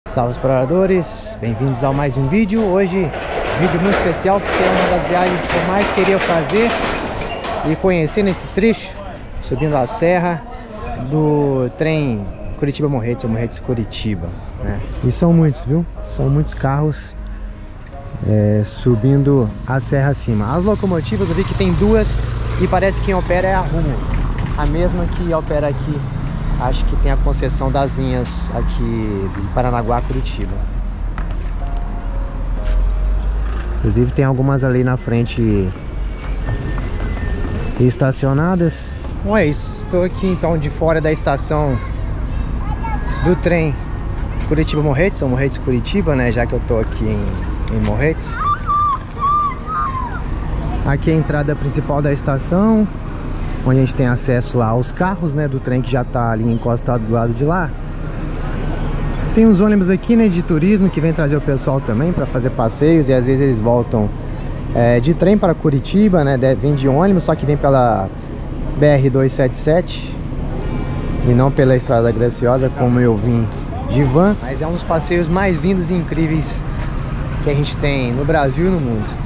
Salve exploradores, bem-vindos a mais um vídeo. Hoje, vídeo muito especial porque é uma das viagens que eu mais queria fazer e conhecer nesse trecho, subindo a serra do trem Curitiba-Morretes, ou Morretes-Curitiba, né? E são muitos, viu? São muitos carros subindo a serra acima. As locomotivas eu vi que tem duas e parece que quem opera é a Rumo, a mesma que opera aqui. Acho que tem a concessão das linhas aqui de Paranaguá a Curitiba. Inclusive tem algumas ali na frente estacionadas. Bom, é isso. Estou aqui então de fora da estação do trem Curitiba-Morretes, ou Morretes-Curitiba, né? Já que eu estou aqui em Morretes. Aqui é a entrada principal da estação, onde a gente tem acesso lá aos carros, né, do trem que já tá ali encostado do lado de lá. Tem uns ônibus aqui, né, de turismo que vem trazer o pessoal também para fazer passeios, e às vezes eles voltam de trem para Curitiba, né, vem de ônibus, só que vem pela BR-277 e não pela Estrada Graciosa, como eu vim de van. Mas é um dos passeios mais lindos e incríveis que a gente tem no Brasil e no mundo.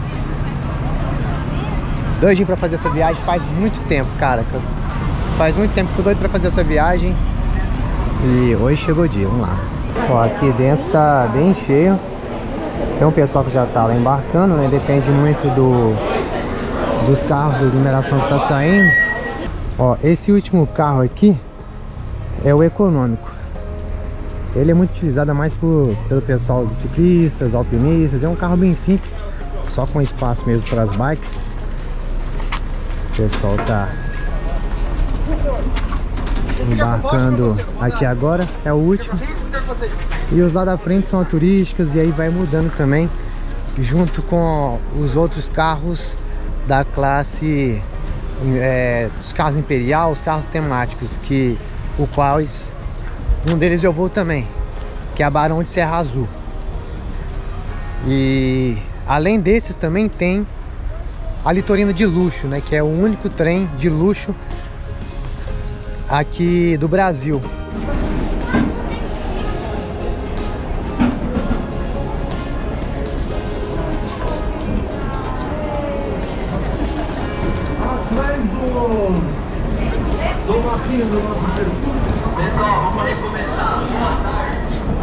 Doidinho pra fazer essa viagem, faz muito tempo, cara. Faz muito tempo que eu tô doido pra fazer essa viagem. E hoje chegou o dia, vamos lá. Ó, aqui dentro tá bem cheio. Tem um pessoal que já tá lá embarcando, né? Depende muito dos carros de numeração que tá saindo. Ó, esse último carro aqui é o econômico. Ele é muito utilizado mais pelo pessoal de ciclistas, alpinistas. É um carro bem simples, só com espaço mesmo para as bikes. O pessoal tá embarcando aqui agora, é o último. E os lá da frente são a turísticas, e aí vai mudando também, junto com os outros carros da classe, os carros imperial, os carros temáticos, um deles eu vou também, que é a Barão de Serra Azul. E além desses também tem a Litorina de luxo, né, que é o único trem de luxo aqui do Brasil. Pessoal, vamos recomeçar. Boa tarde.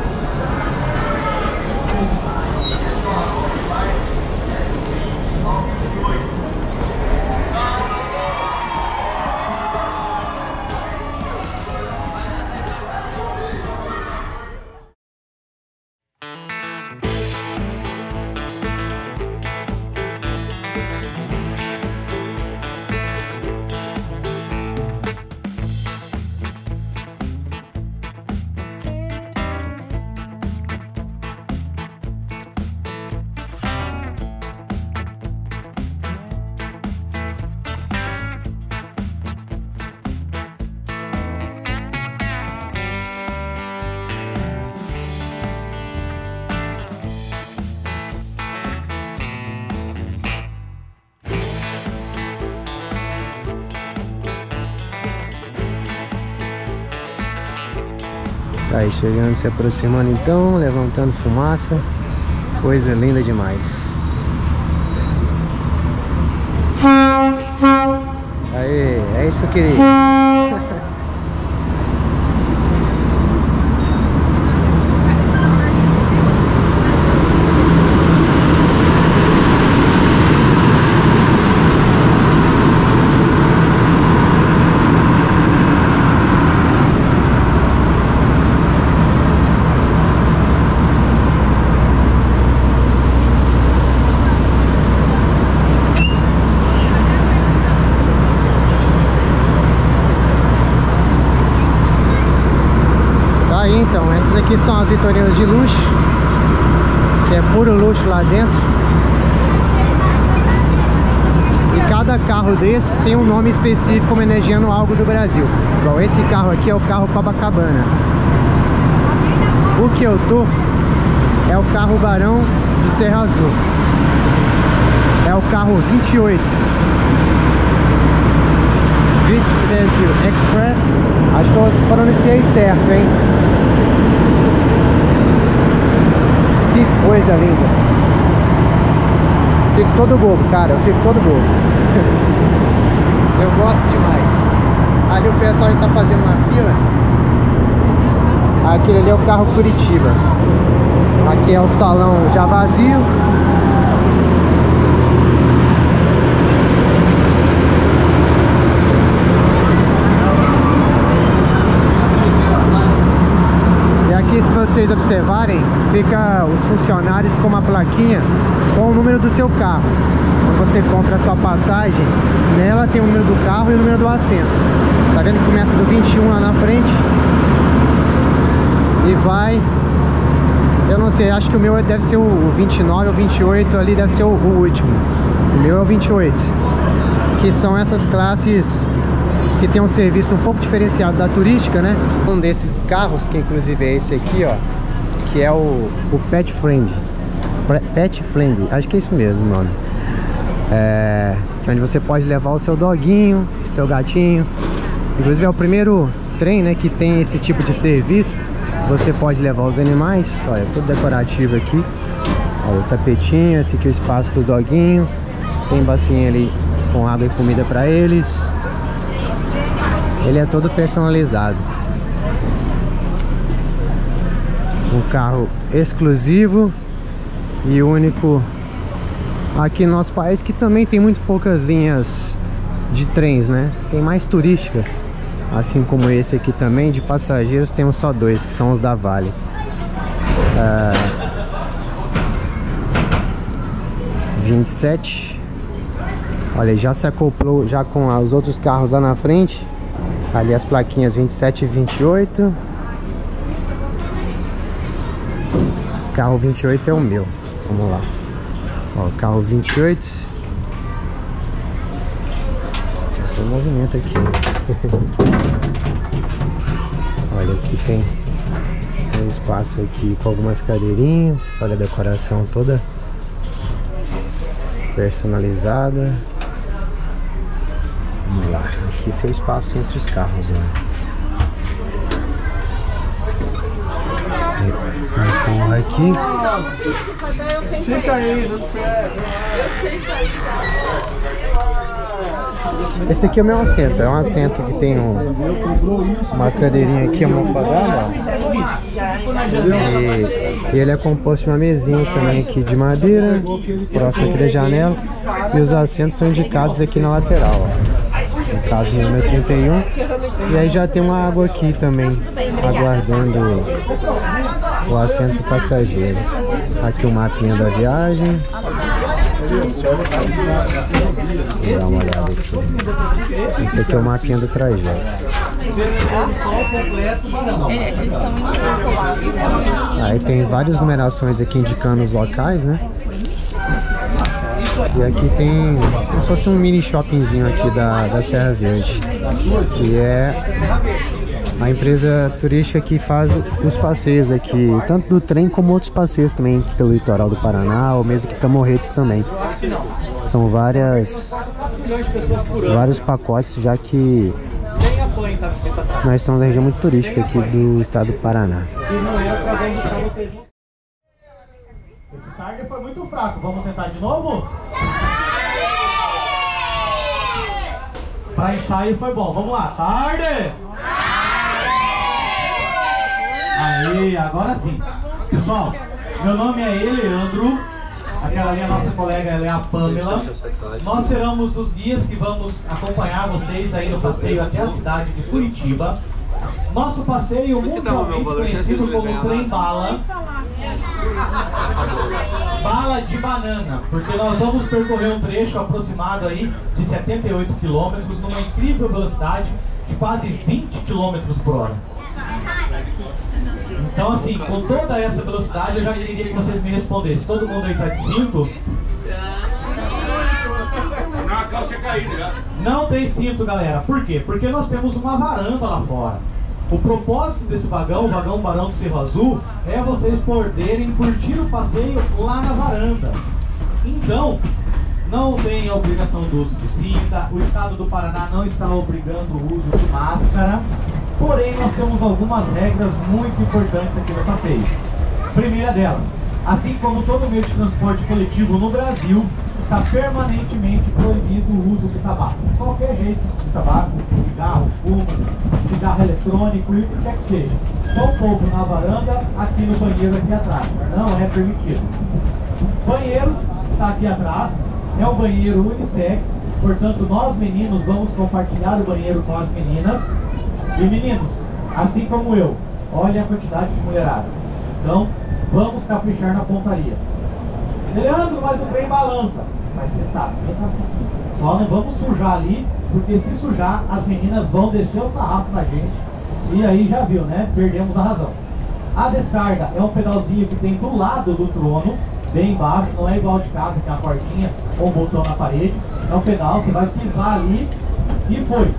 Tá aí chegando, se aproximando então, levantando fumaça. Coisa linda demais. Aí, é isso que eu queria. Então, essas aqui são as litorinas de luxo, que é puro luxo lá dentro. E cada carro desses tem um nome específico homenageando algo do Brasil. Igual esse carro aqui é o carro Copacabana. O que eu tô é o carro Barão de Serra Azul. É o carro 28 Brasil Express. Acho que eu pronunciei certo, hein? coisa linda. Fico todo bobo, cara, eu fico todo bobo. Eu gosto demais. Ali o pessoal já tá fazendo uma fila. Aquele ali é o carro Curitiba. Aqui é o salão já vazio. E aqui, se vocês observarem, fica os funcionários com uma plaquinha com o número do seu carro. Quando você compra a sua passagem, nela tem o número do carro e o número do assento. Tá vendo que começa do 21 lá na frente e vai, eu não sei, acho que o meu deve ser o 29 ou 28, ali deve ser o último. O meu é o 28, que são essas classes que tem um serviço um pouco diferenciado da turística, né? Um desses carros, que inclusive é esse aqui, ó, que é o Pet Friendly. Pet Friendly, acho que é isso mesmo o nome. Onde você pode levar o seu doguinho, seu gatinho. Inclusive é o primeiro trem, né, que tem esse tipo de serviço. Você pode levar os animais. Olha, tudo decorativo aqui. Olha, o tapetinho, esse aqui é o espaço para os doguinhos. Tem bacinha ali com água e comida para eles. Ele é todo personalizado. Um carro exclusivo e único aqui no nosso país, que também tem muito poucas linhas de trens, né? Tem mais turísticas, assim como esse aqui também. De passageiros temos só dois, que são os da Vale. 27. Olha, já se acoplou já com os outros carros lá na frente. Ali as plaquinhas 27 e 28. Carro 28 é o meu. Vamos lá. Ó, carro 28. Tem movimento aqui. Olha, aqui tem um espaço aqui com algumas cadeirinhas. Olha a decoração toda personalizada. Vamos lá. Aqui esse é o espaço entre os carros, ó. Empurra aqui. Fica aí, tudo certo. Esse aqui é o meu assento. É um assento que tem uma cadeirinha aqui almofadada. E ele é composto de uma mesinha também aqui de madeira, próximo aqui da janela. E os assentos são indicados aqui na lateral, ó. No caso, no número 31. E aí já tem uma água aqui também, aguardando o assento do passageiro. Aqui o mapinha da viagem. Vou dar uma olhada aqui. Esse aqui é o mapinha do trajeto. Aí tem várias numerações aqui indicando os locais, né? E aqui tem como se fosse um mini shoppingzinho aqui da Serra Verde, que é a empresa turística que faz os passeios aqui, tanto do trem como outros passeios também pelo litoral do Paraná, ou mesmo aqui Tamorretes também. São vários pacotes, já que nós estamos na região muito turística aqui do estado do Paraná. Esse tarde foi muito fraco, vamos tentar de novo? Para ensaio foi bom, vamos lá, tarde! Aí, agora sim. Pessoal, meu nome é Eleandro. Aquela ali é a nossa colega, ela é a Pamela. Nós seremos os guias que vamos acompanhar vocês aí no passeio até a cidade de Curitiba. Nosso passeio mundialmente conhecido como Trem Bala. Bala de banana, porque nós vamos percorrer um trecho aproximado aí de 78 km numa incrível velocidade de quase 20 km por hora. Então assim, com toda essa velocidade eu já queria que vocês me respondessem. Todo mundo aí tá de cinto? Senão a calça ia cair já. Não tem cinto, galera. Por quê? Porque nós temos uma varanda lá fora. O propósito desse vagão, o vagão Barão do Cerro Azul, é vocês poderem curtir o passeio lá na varanda. Então, não tem a obrigação do uso de cinta, o estado do Paraná não está obrigando o uso de máscara, porém nós temos algumas regras muito importantes aqui no passeio. Primeira delas, Assim como todo meio de transporte coletivo no Brasil, está permanentemente proibido o uso de tabaco. Qualquer jeito de tabaco, cigarro, fumo, cigarro eletrônico e o que quer que seja. Tampouco na varanda, aqui no banheiro aqui atrás. Não é permitido. O banheiro está aqui atrás, é um banheiro unissex, portanto nós meninos vamos compartilhar o banheiro com as meninas. E meninos, assim como eu, olha a quantidade de mulherada. Então, vamos caprichar na pontaria. Leandro, mas o trem balança. Vai sentar, só não vamos sujar ali, porque se sujar, as meninas vão descer o sarrafo na gente. E aí já viu, né? Perdemos a razão. A descarga é um pedalzinho que tem do lado do trono, bem embaixo, não é igual de casa, que é uma cordinha ou um botão na parede. É um pedal, você vai pisar ali e foi.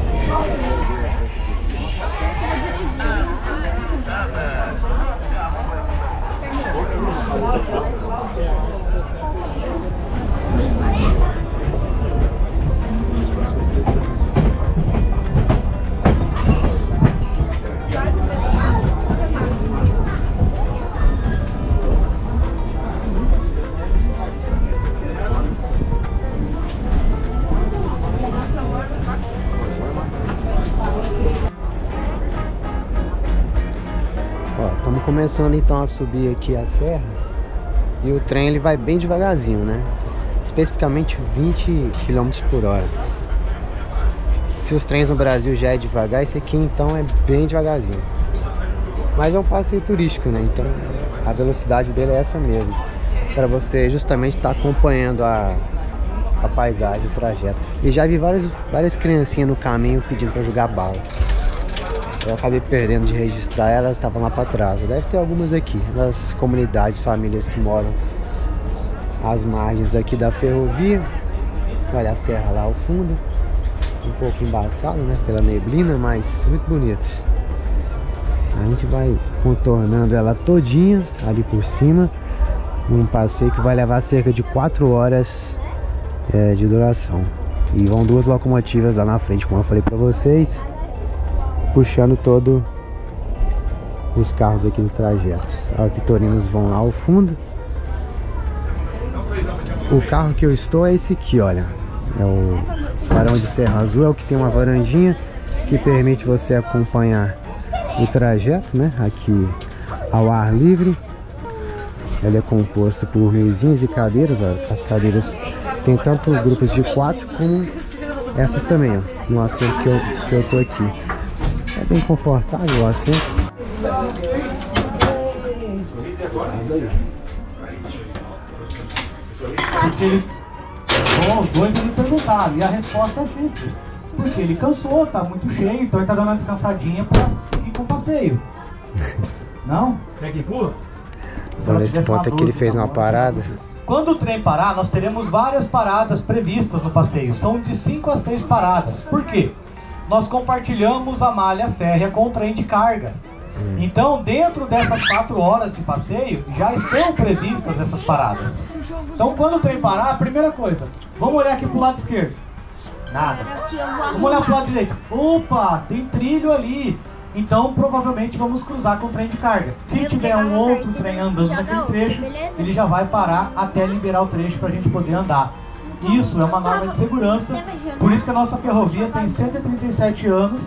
Estamos começando então a subir aqui a serra e o trem ele vai bem devagarzinho, né? Especificamente 20 km por hora. Se os trens no Brasil já é devagar, esse aqui então é bem devagarzinho. Mas é um passeio turístico, né? Então a velocidade dele é essa mesmo, para você justamente estar acompanhando a paisagem, o trajeto. E já vi várias criancinhas no caminho pedindo para jogar bala. Eu acabei perdendo de registrar, elas estavam lá para trás. Deve ter algumas aqui, das comunidades, famílias que moram às margens aqui da ferrovia. Olha a serra lá ao fundo, um pouco embaçado, né, pela neblina, mas muito bonito. A gente vai contornando ela todinha ali por cima, num passeio que vai levar cerca de 4 horas de duração. E vão 2 locomotivas lá na frente, como eu falei para vocês, puxando todos os carros aqui no trajeto. As vitorinas vão lá ao fundo. O carro que eu estou é esse aqui, olha. É o Barão de Serra Azul, é o que tem uma varandinha que permite você acompanhar o trajeto, né? Aqui ao ar livre. Ele é composto por mesinhas de cadeiras, olha. As cadeiras tem tanto grupos de 4 como essas também, ó, no assento que eu tô aqui. É bem confortável o assento. Bom, os dois me perguntaram e a resposta é simples. Porque ele cansou, tá muito cheio, então ele tá dando uma descansadinha pra seguir com o passeio. Não? Quer que empurra? Olha esse ponto aqui, ele fez uma parada. Quando o trem parar, nós teremos várias paradas previstas no passeio. São de 5 a 6 paradas. Por quê? Nós compartilhamos a malha férrea com o trem de carga. Então, dentro dessas 4 horas de passeio, já estão previstas essas paradas. Então, quando o trem parar, a primeira coisa, vamos olhar aqui pro lado esquerdo. Nada. Vamos olhar pro lado direito. Opa, tem trilho ali. Então, provavelmente, vamos cruzar com o trem de carga. Se tiver um outro trem andando naquele trecho, ele já vai parar até liberar o trecho para a gente poder andar. Isso é uma norma de segurança, por isso que a nossa ferrovia tem 137 anos.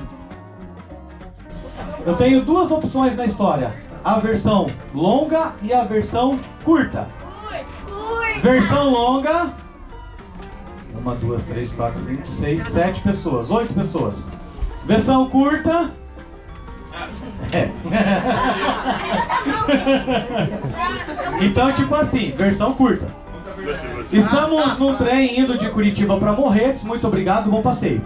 Eu tenho 2 opções na história, a versão longa e a versão curta. Versão longa, 1, 2, 3, 4, 5, 6, 7 pessoas, 8 pessoas. Versão curta, então tipo assim, versão curta. Estamos num trem indo de Curitiba para Morretes. Muito obrigado, bom passeio.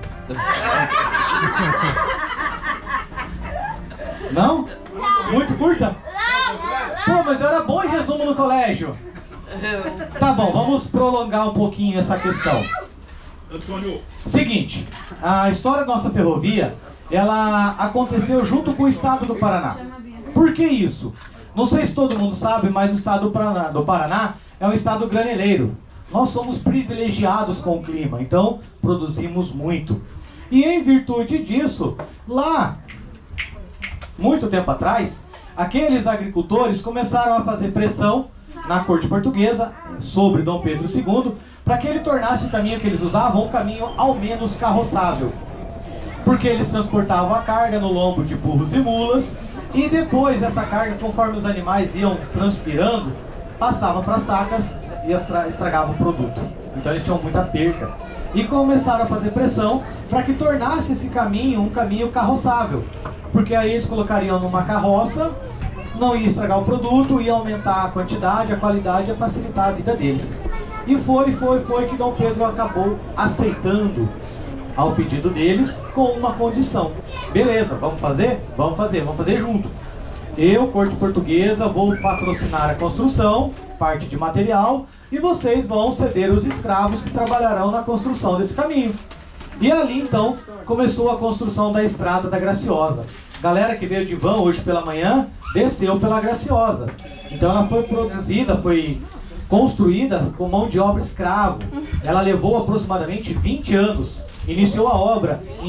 Não? Muito curta? Pô, mas era bom em resumo no colégio. Tá bom, vamos prolongar um pouquinho essa questão. Seguinte, a história da nossa ferrovia, ela aconteceu junto com o estado do Paraná. Por que isso? Não sei se todo mundo sabe, mas o estado do Paraná é um estado graneleiro. Nós somos privilegiados com o clima, então produzimos muito. E em virtude disso, lá, muito tempo atrás, aqueles agricultores começaram a fazer pressão na corte portuguesa sobre Dom Pedro II, para que ele tornasse o caminho que eles usavam um caminho ao menos carroçável. Porque eles transportavam a carga no lombo de burros e mulas, e depois essa carga, conforme os animais iam transpirando, passava para sacas e estragava o produto. Então eles tinham muita perca. E começaram a fazer pressão para que tornasse esse caminho um caminho carroçável. Porque aí eles colocariam numa carroça, não ia estragar o produto, ia aumentar a quantidade, a qualidade e facilitar a vida deles. E foi que Dom Pedro acabou aceitando ao pedido deles com uma condição. Beleza, vamos fazer? Vamos fazer junto. Eu, corte portuguesa, vou patrocinar a construção, parte de material, e vocês vão ceder os escravos que trabalharão na construção desse caminho. E ali então começou a construção da Estrada da Graciosa. Galera que veio de van hoje pela manhã, desceu pela Graciosa. Então ela foi produzida, foi construída com mão de obra escravo. Ela levou aproximadamente 20 anos. Iniciou a obra em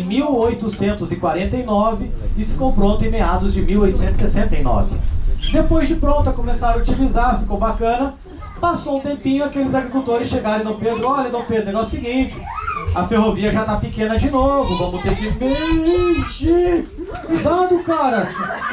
1849 e ficou pronta em meados de 1869. Depois de pronta, começaram a utilizar, ficou bacana. Passou um tempinho, aqueles agricultores chegaram em Dom Pedro: olha, Dom Pedro, o negócio é o seguinte, a ferrovia já está pequena de novo, vamos ter que mexer. Cuidado, cara!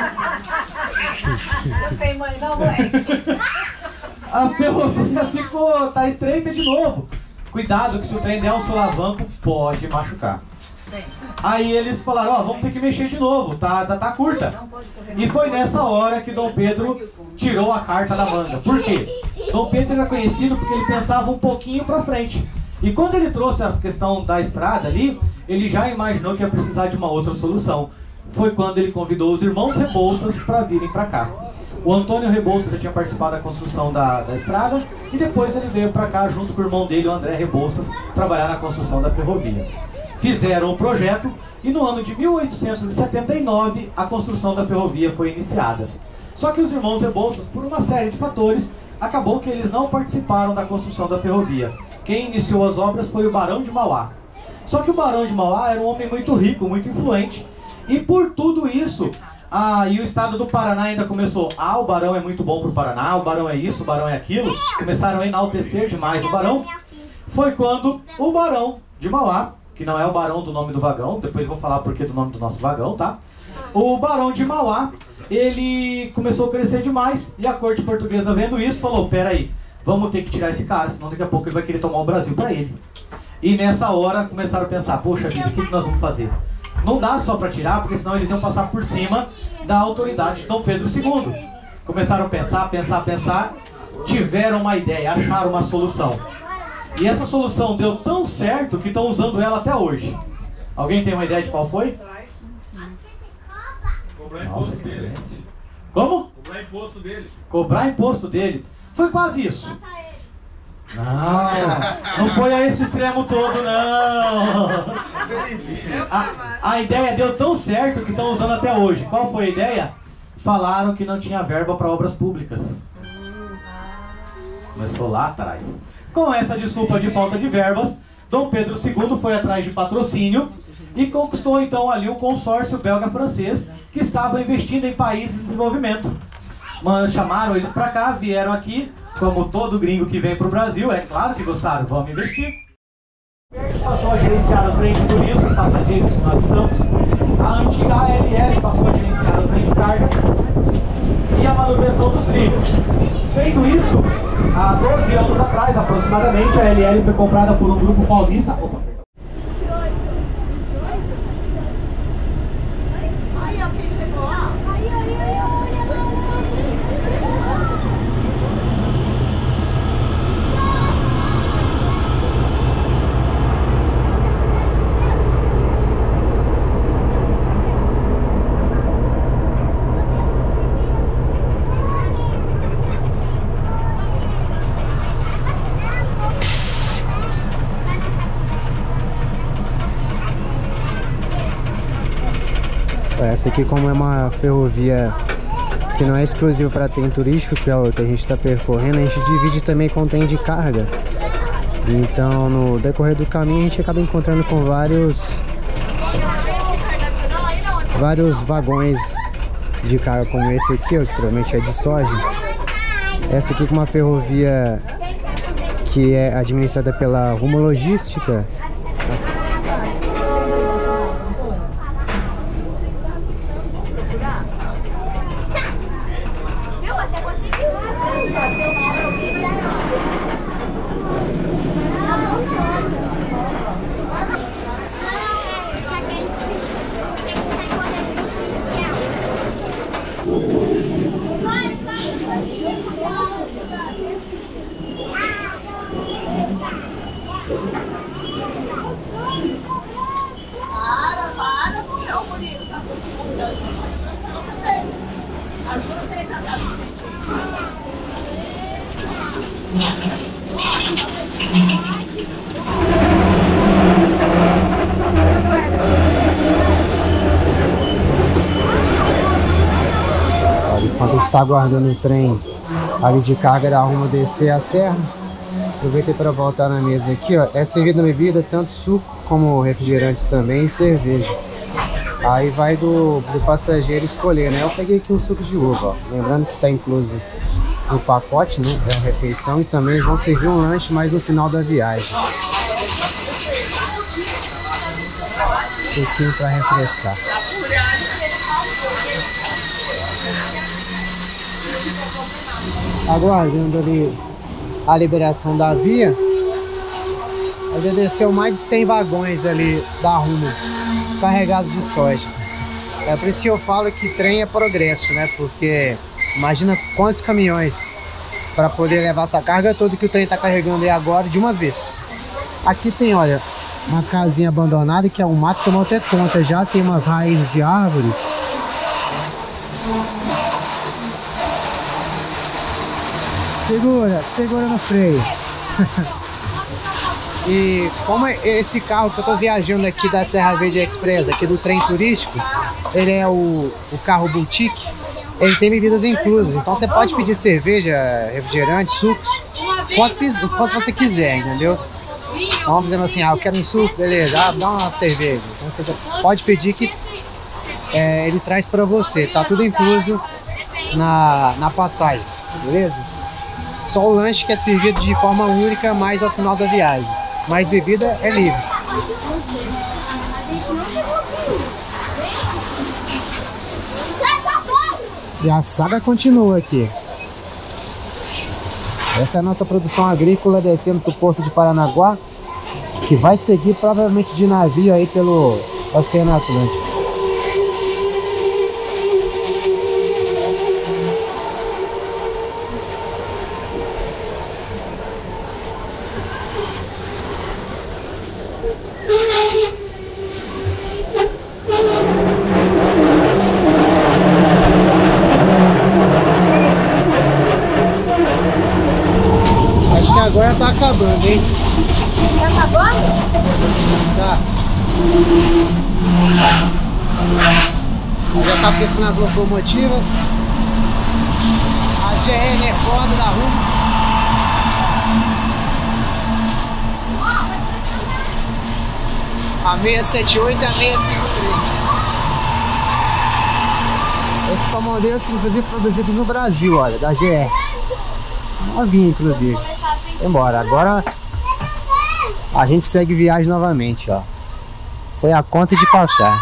Não tem mãe não, mãe. A ferrovia tá estreita de novo. Cuidado que se o trem der um solavanco, pode machucar. Aí eles falaram: ó, vamos ter que mexer de novo, tá curta. E foi nessa hora que Dom Pedro tirou a carta da manga. Por quê? Dom Pedro era conhecido porque ele pensava um pouquinho pra frente. E quando ele trouxe a questão da estrada ali, ele já imaginou que ia precisar de uma outra solução. Foi quando ele convidou os irmãos Rebouças para virem para cá. O Antônio Rebouças já tinha participado da construção da estrada, e depois ele veio para cá junto com o irmão dele, o André Rebouças, trabalhar na construção da ferrovia. Fizeram o projeto e no ano de 1879 a construção da ferrovia foi iniciada. Só que os irmãos Rebouças, por uma série de fatores, acabou que eles não participaram da construção da ferrovia. Quem iniciou as obras foi o Barão de Mauá. Só que o Barão de Mauá era um homem muito rico, muito influente, e por tudo isso, e o estado do Paraná ainda começou: o Barão é muito bom para o Paraná, o Barão é isso, o Barão é aquilo. Começaram a enaltecer demais o Barão. Foi quando o Barão de Mauá, que não é o Barão do nome do vagão, depois vou falar porque do nome do nosso vagão, tá? O Barão de Mauá, ele começou a crescer demais, e a corte portuguesa, vendo isso, falou: peraí, vamos ter que tirar esse cara, senão daqui a pouco ele vai querer tomar o Brasil para ele. E nessa hora começaram a pensar: poxa vida, o que nós vamos fazer? Não dá só para tirar, porque senão eles iam passar por cima da autoridade de Dom Pedro II. Começaram a pensar, tiveram uma ideia, acharam uma solução. E essa solução deu tão certo que estão usando ela até hoje. Alguém tem uma ideia de qual foi? Cobrar imposto dele. Como? Cobrar imposto dele. Cobrar imposto dele. Foi quase isso. Não foi a esse extremo todo, não. A ideia deu tão certo que estão usando até hoje. Qual foi a ideia? Falaram que não tinha verba para obras públicas. Começou lá atrás. Com essa desculpa de falta de verbas, Dom Pedro II foi atrás de patrocínio e conquistou então ali um consórcio belga-francês que estava investindo em países em desenvolvimento. Chamaram eles para cá, vieram aqui, como todo gringo que vem para o Brasil, é claro que gostaram, vamos investir. Passou a gerenciar o trem de turismo, passageiros que nós estamos. A antiga ALL passou a gerenciar o trem de carga e a manutenção dos trilhos. Feito isso, há 12 anos atrás, aproximadamente, a ALL foi comprada por um grupo paulista. Essa aqui, como é uma ferrovia que não é exclusiva para trem turístico, que é o que a gente está percorrendo, a gente divide também com trem de carga. Então, no decorrer do caminho, a gente acaba encontrando com vários vagões de carga, como esse aqui, ó, que provavelmente é de soja. Essa aqui é uma ferrovia que é administrada pela Rumo Logística. Enquanto está aguardando o trem ali de carga da Rumo descer a serra, aproveitei para voltar na mesa aqui, ó. É servida bebida, tanto suco como refrigerantes também e cerveja. Aí vai do passageiro escolher, né? Eu peguei aqui um suco de uva, ó. Lembrando que está incluso no pacote, né? É uma refeição e também eles vão servir um lanche mais no final da viagem. Suquinho para refrescar. Aguardando ali a liberação da via. Já desceu mais de 100 vagões ali da Rumo, carregados de soja. É por isso que eu falo que trem é progresso, né? Porque imagina quantos caminhões para poder levar essa carga toda que o trem está carregando aí agora de uma vez. Aqui tem, olha, uma casinha abandonada que é um mato, tomou até conta já, tem umas raízes de árvores. Segura no freio. E como esse carro que eu tô viajando aqui da Serra Verde Express, aqui do trem turístico, ele é o carro boutique, ele tem bebidas inclusas, então você pode pedir cerveja, refrigerante, sucos, quanto você quiser, entendeu? Então, vamos dizendo assim, eu quero um suco, beleza, dá uma cerveja. Então você pode pedir que ele traz para você, tá tudo incluso na passagem, beleza? Só o lanche que é servido de forma única, mais ao final da viagem. Mas bebida é livre. E a saga continua aqui. Essa é a nossa produção agrícola descendo para o porto de Paranaguá, que vai seguir provavelmente de navio aí pelo Oceano Atlântico. Agora tá acabando, hein? Tá acabando? Tá. Já tá pescando as locomotivas. A GE nervosa da Rumo. A 678 e a 653. Esses são modelos, inclusive, produzidos no Brasil, olha, da GE. Novinho, inclusive. Embora, agora a gente segue viagem novamente, ó. Foi a conta de passar.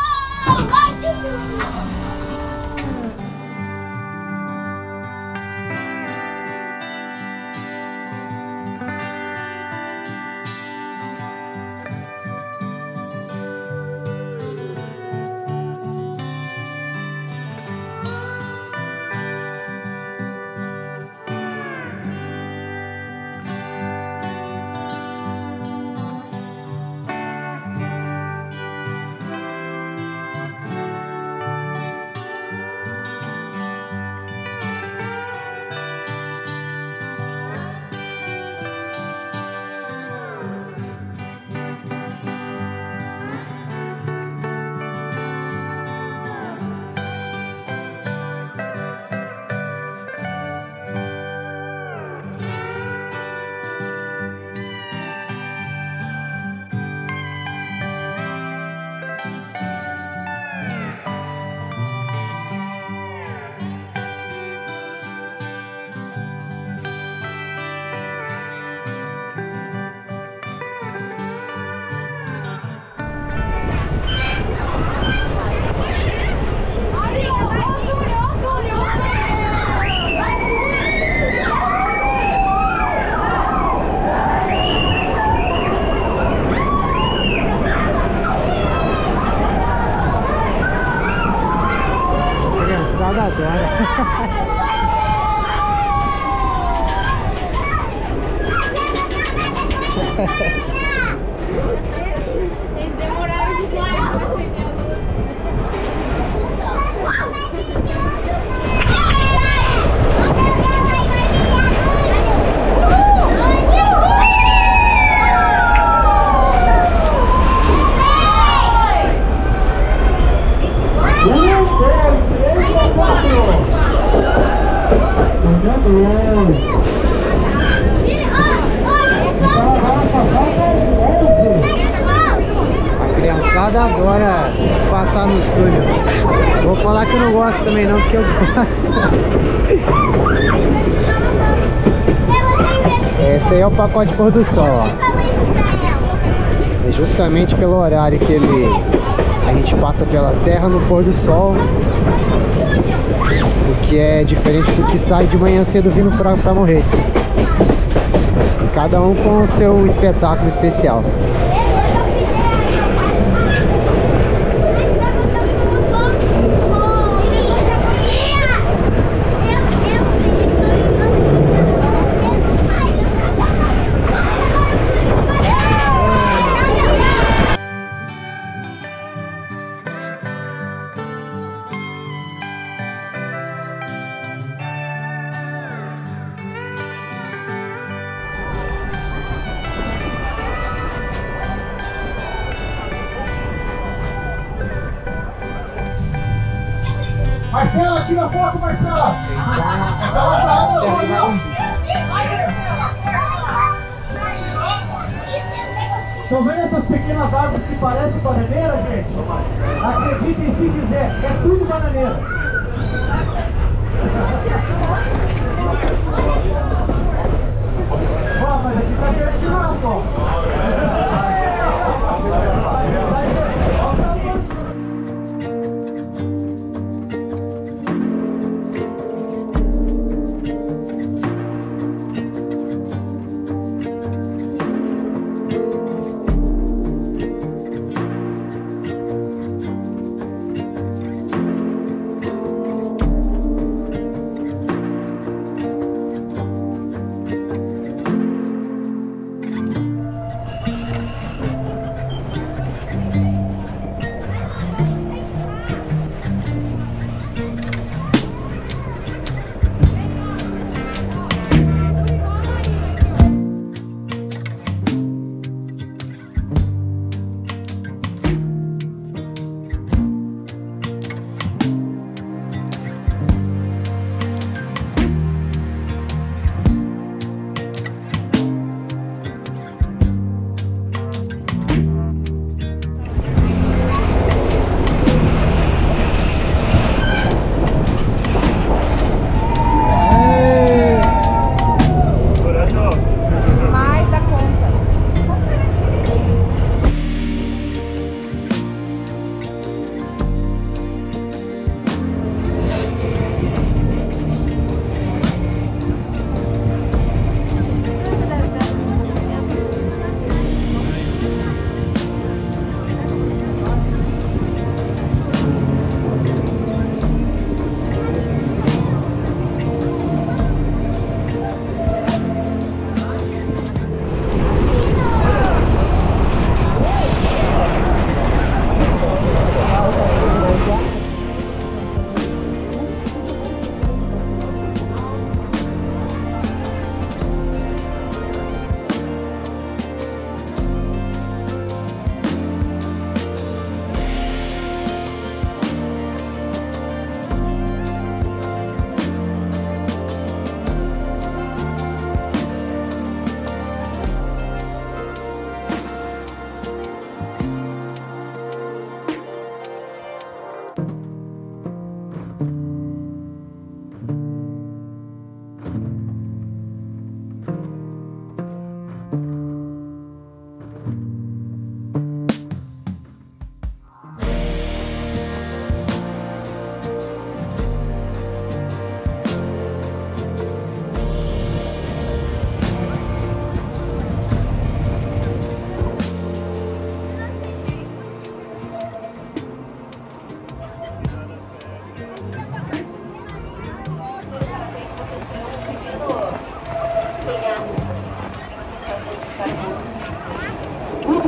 Criançada adora. Eles demoraram demais pra acender as luzes. A criançada adora passar nos túneis. Vou falar que eu não gosto também não, porque eu gosto. Esse aí é o pacote pôr do sol, ó. É justamente pelo horário que a gente passa pela serra no pôr do sol. O que é diferente do que sai de manhã cedo vindo pra Morretes. Cada um com o seu espetáculo especial. Marcela, tira a foto, Marcela! Estão vendo essas pequenas árvores que parecem bananeira, gente? Acreditem se quiser, é tudo bananeira. Ó, mas aqui tá pertinho, olha só.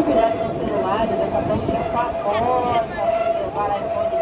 cuidado com o celular, dessa frente tinha só a foto, para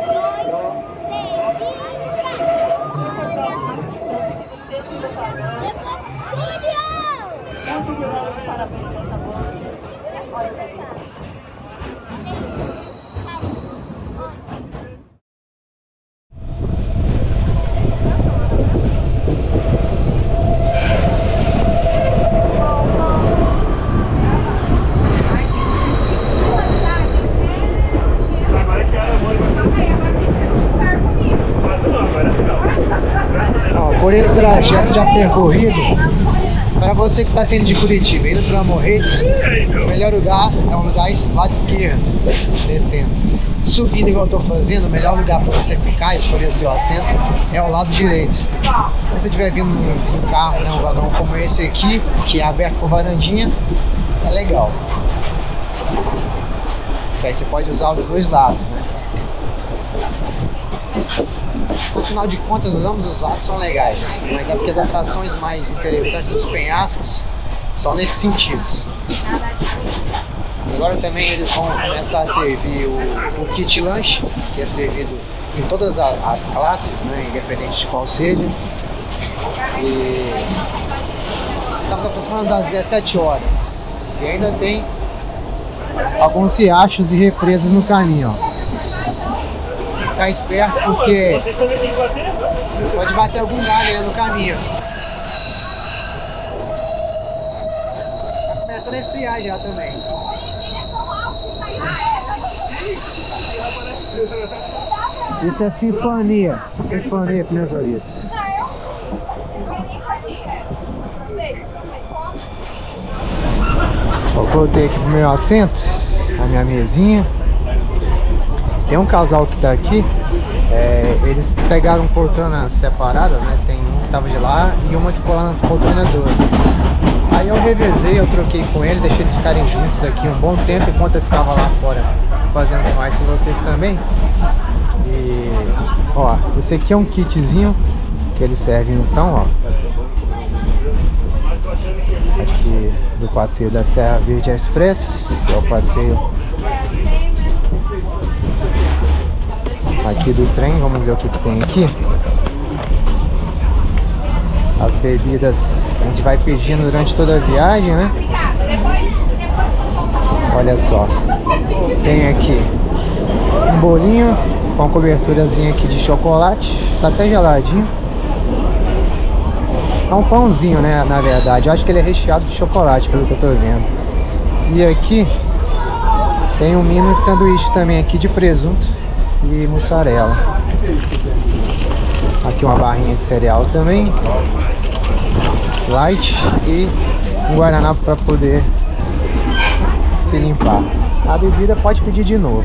por esse trajeto já percorrido, para você que está saindo de Curitiba, indo para Morretes, o melhor lugar é o lugar lado esquerdo, descendo. Subindo igual eu estou fazendo, o melhor lugar para você ficar, escolher o seu assento, é o lado direito. Se você estiver vindo num carro, né, um vagão como esse aqui, que é aberto com varandinha, é legal. Porque aí você pode usar os dois lados, né? No final de contas, ambos os lados são legais, mas é porque as atrações mais interessantes dos penhascos são nesses sentidos. Agora também eles vão começar a servir o kit lanche, que é servido em todas as classes, né, independente de qual seja. E estamos aproximando das 17 horas e ainda tem alguns riachos e represas no caminho, ó. Ficar esperto porque pode bater algum galho aí no caminho. Tá começando a esfriar já também. Isso é sinfonia. Sinfonia para meus ouvidos. Eu voltei aqui pro meu assento, a minha mesinha. Tem um casal que tá aqui, eles pegaram poltronas separadas, né? Tem um que tava de lá e uma que ficou lá na poltrona 2. Aí eu revezei, eu troquei com ele, deixei eles ficarem juntos aqui um bom tempo enquanto eu ficava lá fora fazendo mais com vocês também. E ó, esse aqui é um kitzinho que eles servem então, ó. Aqui do passeio da Serra Verde Express, que é o passeio aqui do trem. Vamos ver o que tem aqui. As bebidas a gente vai pedindo durante toda a viagem, né? Olha só, tem aqui um bolinho com uma coberturazinha aqui de chocolate, tá até geladinho. É um pãozinho, né, na verdade. Eu acho que ele é recheado de chocolate, pelo que eu tô vendo. E aqui tem um mini sanduíche também aqui de presunto e mussarela. Aqui uma barrinha de cereal também, light, e um guaraná para poder se limpar. A bebida pode pedir de novo.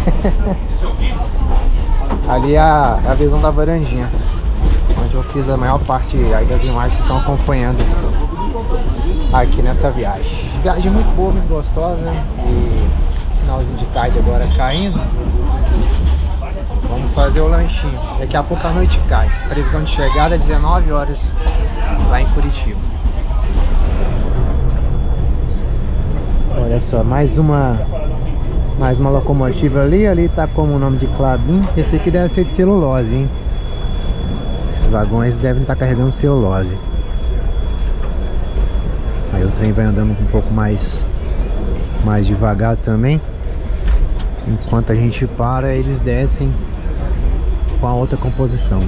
Ali é a visão da varandinha, onde eu fiz a maior parte aí das imagens que estão acompanhando aqui nessa viagem. Viagem muito boa, muito gostosa. E finalzinho de tarde agora caindo. Vamos fazer o lanchinho. Daqui a pouco a noite cai. Previsão de chegada é 19 horas lá em Curitiba. Olha só, mais uma locomotiva ali. Ali tá como o nome de Klabin. Esse aqui deve ser de celulose, hein? Esses vagões devem estar carregando celulose. Aí o trem vai andando um pouco mais devagar também. Enquanto a gente para, eles descem com a outra composição.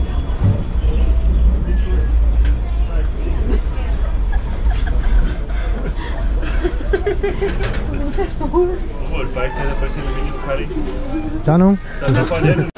Amor, o pai tá aparecendo no vídeo do cara aí. Tá não? Tá atrapalhando.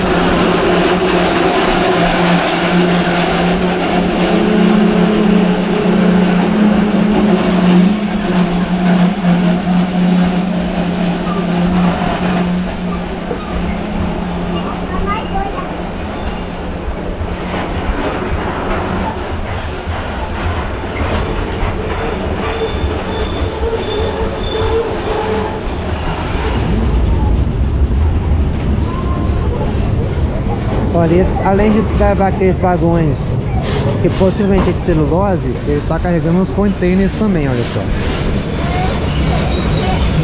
Olha, além de levar aqueles vagões que possivelmente é de celulose, ele está carregando uns containers também, olha só.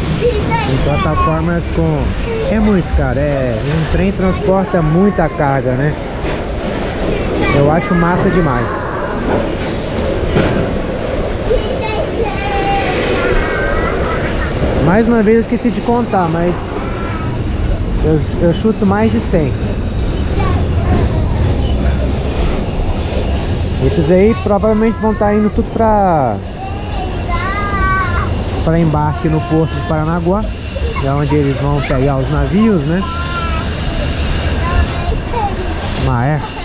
Em plataformas com... É muito, cara. Um trem transporta muita carga, né? Eu acho massa demais. Mais uma vez eu esqueci de contar, mas eu chuto mais de 100. Esses aí provavelmente vão estar indo tudo para embarque no porto de Paranaguá, é onde eles vão pegar os navios, né? Maersk.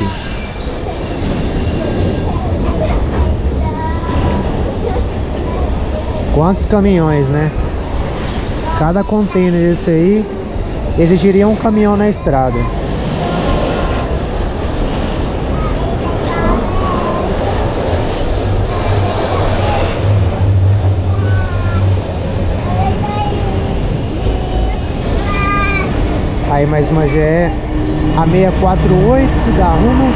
Quantos caminhões, né? Cada container desse aí exigiria um caminhão na estrada. Aí mais uma GE A648 da Rumo.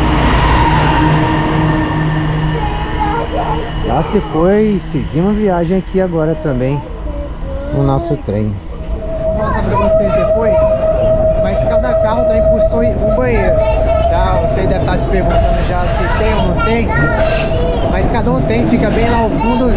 Já se foi, seguimos a viagem aqui agora também no nosso trem. Vou mostrar pra vocês depois, mas cada carro também possui um banheiro, tá? Você deve estar se perguntando já se tem ou não tem, mas cada um tem, fica bem lá ao fundo.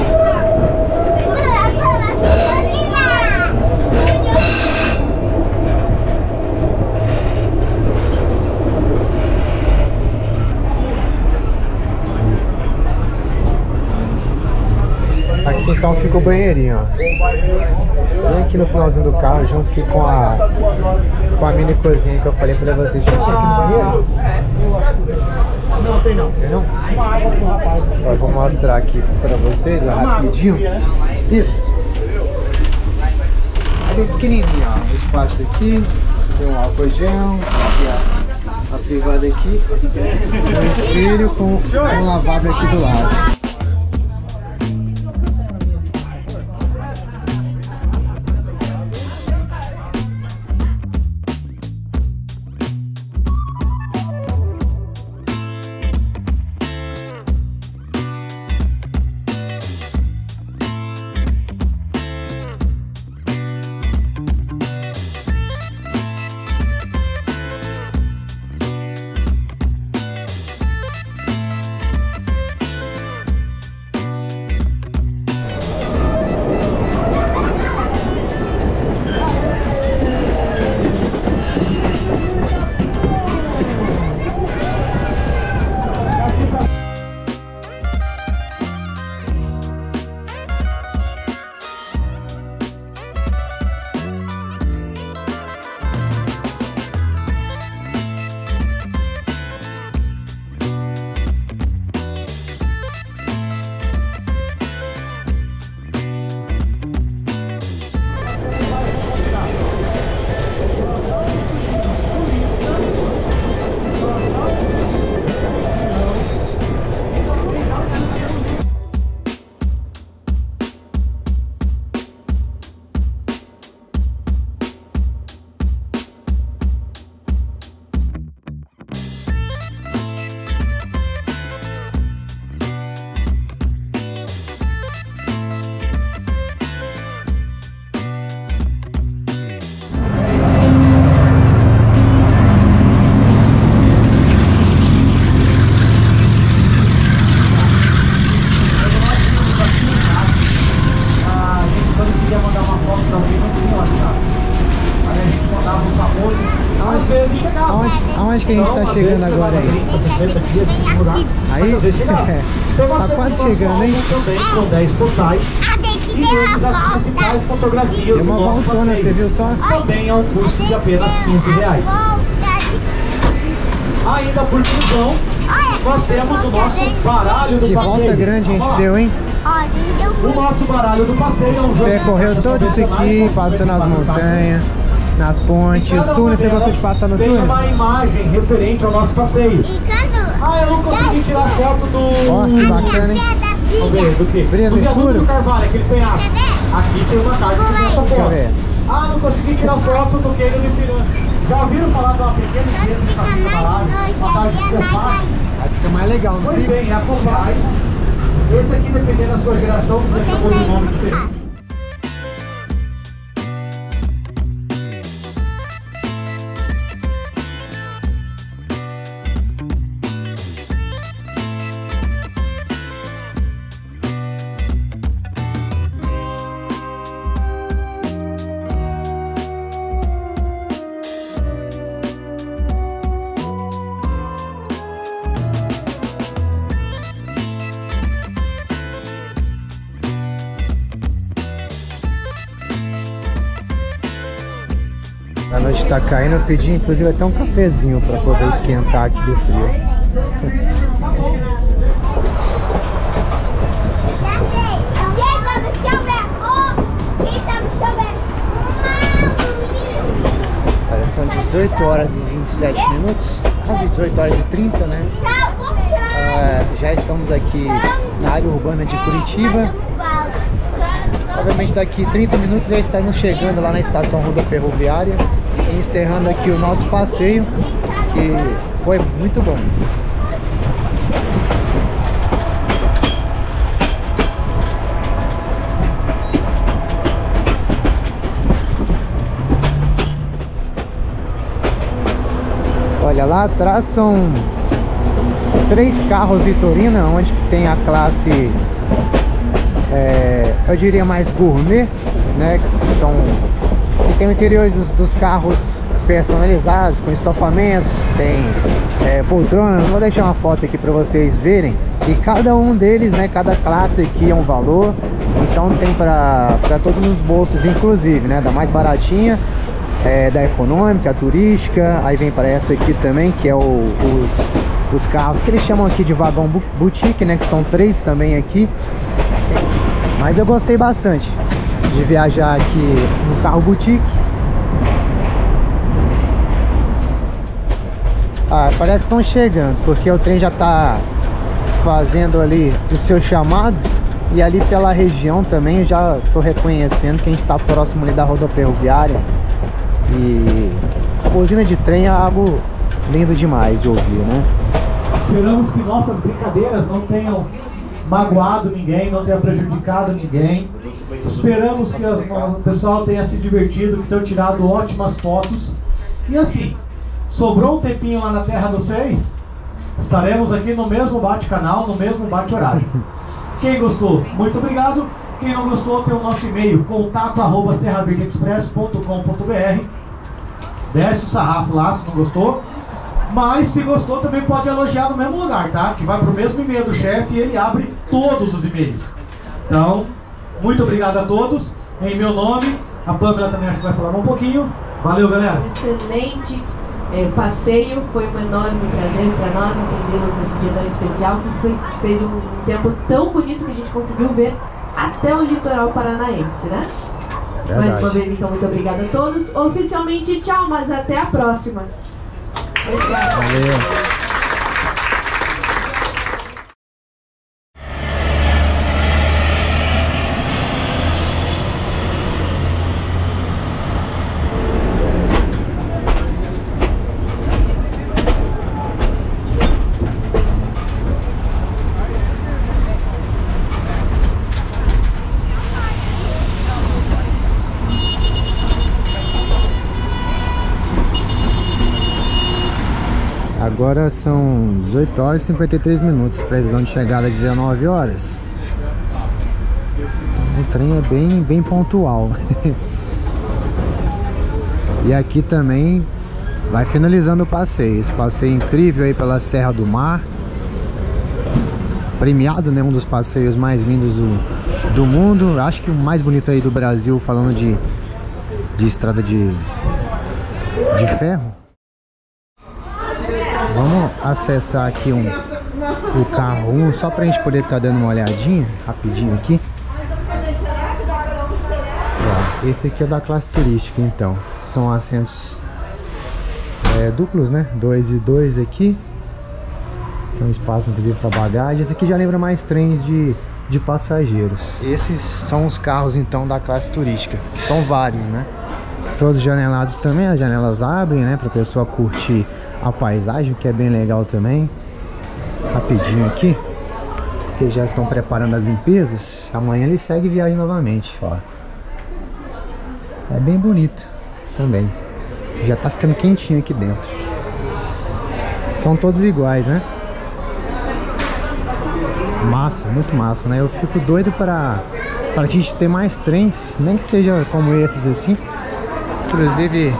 Aqui então fica o banheirinho, ó. Bem aqui no finalzinho do carro, junto aqui com a mini cozinha que eu falei pra vocês. Tem aqui no banheiro? Não, tem não. Tem não? Eu vou mostrar aqui pra vocês, ó, rapidinho. Isso. Bem pequenininho, ó. O espaço aqui, tem um álcool gel, aqui a privada aqui, um espelho com um lavável aqui do lado. Aonde que a gente tá chegando agora aí? Aí? Tá quase chegando, hein? Também com 10 postais. E deles as principais fotografias. Deu uma voltona, você viu só? Também a um custo de apenas R$15. Ainda por inclusão, nós temos o nosso baralho do passeio. Que volta grande a gente deu, hein? O nosso baralho do passeio é um jogo. Percorreu todo isso aqui, passou nas montanhas, nas pontes, os túneis. Você gostou de passar no túnel? Tem uma imagem referente ao nosso passeio. Ah, eu não consegui tirar foto do... Ó, que bacana, hein? Vamos ver, do quê? Brilha no escuro? Do Carvalho, aquele penhasco. Aqui tem uma carta que nessa Deixa eu foto. ver. Ah, não consegui tirar foto do que ele me pirando. Já ouviram falar de uma pequena empresa de passagem de baralho? Passagem de Copag? Aí fica mais legal, não Pois fica? bem, é a Copag. Esse aqui, dependendo da sua geração, você chamou de nome diferente. noite tá caindo, eu pedi inclusive até um cafezinho para poder esquentar aqui do frio. Olha, são 18 horas e 27 minutos, quase 18 horas e 30, né? Já estamos aqui na área urbana de Curitiba. Obviamente daqui 30 minutos já estaremos chegando lá na estação rodoferroviária e encerrando aqui o nosso passeio, que foi muito bom. Olha, lá atrás são 3 carros Vitorina, onde que tem a classe, eu diria mais gourmet, né? Que tem o interior dos carros personalizados, com estofamentos, tem poltronas. Vou deixar uma foto aqui para vocês verem. E cada um deles, né? Cada classe aqui é um valor. Então tem para todos os bolsos, inclusive, né? Da mais baratinha, da econômica, a turística. Aí vem para essa aqui também, que é os carros que eles chamam aqui de vagão boutique, né? Que são 3 também aqui. Mas eu gostei bastante de viajar aqui no carro boutique. Parece que estão chegando, porque o trem já está fazendo ali o seu chamado. E ali pela região também eu já estou reconhecendo que a gente está próximo ali da rodoferroviária. E a buzina de trem é algo lindo demais de ouvir, né? Esperamos que nossas brincadeiras não tenham magoado ninguém, não tenha prejudicado ninguém. Esperamos que o pessoal tenha se divertido, que tenham tirado ótimas fotos. E assim, sobrou um tempinho lá na Terra dos Seis, estaremos aqui no mesmo bate-canal, no mesmo bate-horário. Quem gostou, muito obrigado. Quem não gostou, tem o nosso e-mail, contato@serraverdeexpress.com.br. Desce o sarrafo lá se não gostou. Mas se gostou também pode elogiar no mesmo lugar, tá? Que vai pro mesmo e-mail do chefe e ele abre todos os e-mails. Então, muito obrigado a todos. Em meu nome, a Pamela também acho que vai falar um pouquinho. Valeu, galera. Excelente passeio, foi um enorme prazer para nós atendê-los nesse dia tão especial, que fez um tempo tão bonito que a gente conseguiu ver até o litoral paranaense, né? Verdade. Mais uma vez, então, muito obrigada a todos. Oficialmente, tchau, mas até a próxima. Valeu. Agora são 18 horas e 53 minutos, previsão de chegada 19 horas. O trem é bem pontual. E aqui também vai finalizando o passeio. Esse passeio incrível aí pela Serra do Mar. Premiado, né? Um dos passeios mais lindos do mundo. Acho que o mais bonito aí do Brasil, falando de estrada de ferro. Vamos acessar aqui o carro 1, só pra gente poder estar dando uma olhadinha rapidinho aqui. Ó, esse aqui é da classe turística, então. São assentos duplos, né? 2 e 2 aqui. Tem um espaço inclusive para bagagem. Esse aqui já lembra mais trens de passageiros. Esses são os carros então da classe turística, que são vários, né? Todos janelados também, as janelas abrem, né? Pra pessoa curtir a paisagem, que é bem legal também. Rapidinho aqui, que já estão preparando as limpezas. Amanhã ele segue viagem novamente, ó. É bem bonito também. Já tá ficando quentinho aqui dentro. São todos iguais, né? Massa, muito massa, né? Eu fico doido pra gente ter mais trens, nem que seja como esses assim. Inclusive,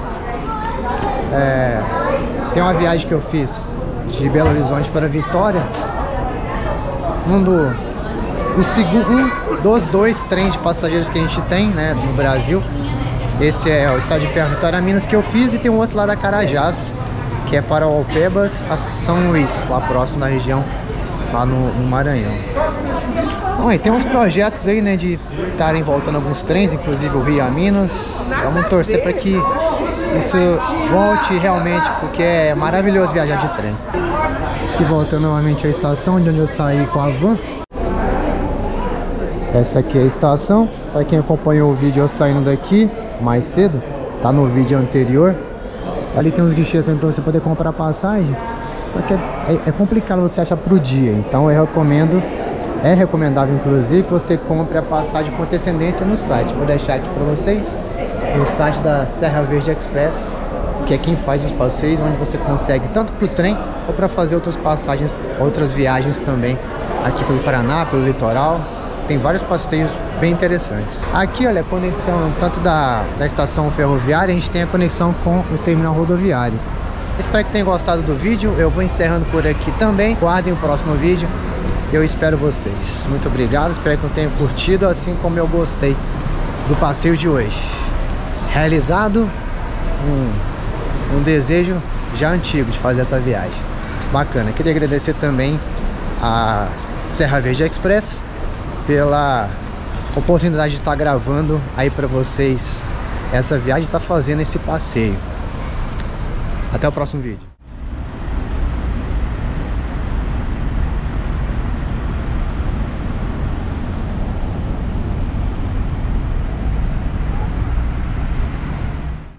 tem uma viagem que eu fiz de Belo Horizonte para Vitória. Um dos 2 trens de passageiros que a gente tem, né, no Brasil. Esse é o Estrada de Ferro Vitória Minas que eu fiz, e tem um outro lá da Carajás, que é para Alpebas a São Luís, lá próximo da região, lá no Maranhão. Bom, e tem uns projetos aí, né, de estarem voltando alguns trens, inclusive o Rio a Minas. Vamos torcer para que isso volte realmente, porque é maravilhoso viajar de trem. Aqui voltando novamente à estação de onde eu saí com a van. Essa aqui é a estação. Para quem acompanhou o vídeo eu saindo daqui mais cedo, tá no vídeo anterior. Ali tem uns guichês também para você poder comprar passagem. Só que é complicado você achar pro dia. Então eu recomendo, é recomendável inclusive, que você compre a passagem com antecedência no site. Vou deixar aqui para vocês o site da Serra Verde Express, que é quem faz os passeios, onde você consegue tanto pro trem ou para fazer outras passagens, outras viagens também aqui pelo Paraná, pelo litoral. Tem vários passeios bem interessantes. Aqui, olha, a conexão tanto da estação ferroviária, a gente tem a conexão com o terminal rodoviário. Espero que tenham gostado do vídeo. Eu vou encerrando por aqui também. Guardem o próximo vídeo. Eu espero vocês. Muito obrigado. Espero que tenham curtido, assim como eu gostei do passeio de hoje. Realizado um desejo já antigo de fazer essa viagem. Bacana. Queria agradecer também a Serra Verde Express pela oportunidade de estar gravando aí para vocês essa viagem, estar fazendo esse passeio. Até o próximo vídeo.